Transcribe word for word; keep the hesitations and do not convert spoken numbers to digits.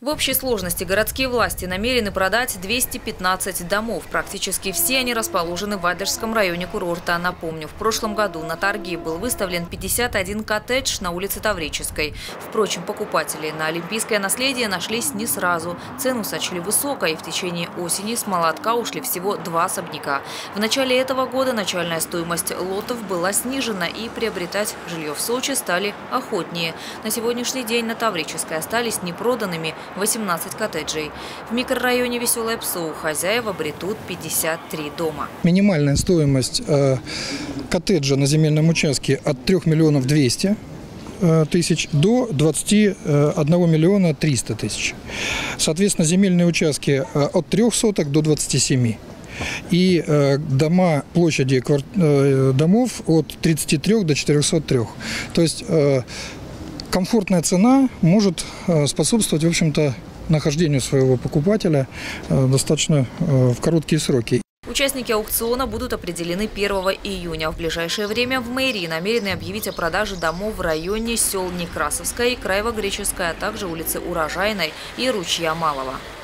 В общей сложности городские власти намерены продать двести пятнадцать домов. Практически все они расположены в Адлерском районе курорта. Напомню, в прошлом году на торги был выставлен пятьдесят один коттедж на улице Таврической. Впрочем, покупатели на олимпийское наследие нашлись не сразу. Цену сочли высокой, и в течение осени с молотка ушли всего два особняка. В начале этого года начальная стоимость лотов была снижена, и приобретать жилье в Сочи стали охотнее. На сегодняшний день на Таврической остались непроданными восемнадцать коттеджей. В микрорайоне Веселое Псо хозяева обретут пятьдесят три дома. Минимальная стоимость э, коттеджа на земельном участке от трёх миллионов двухсот тысяч до двадцати одного миллиона трёхсот тысяч. Соответственно, земельные участки от трёх соток до двадцати семи. И э, дома, площади кварт, э, домов от тридцати трёх до четырёхсот трёх. То есть э, комфортная цена может способствовать, в общем-то, нахождению своего покупателя достаточно в короткие сроки. Участники аукциона будут определены первого июня. В ближайшее время в мэрии намерены объявить о продаже домов в районе сел Некрасовская и Краево-Греческая, а также улицы Урожайной и Ручья Малого.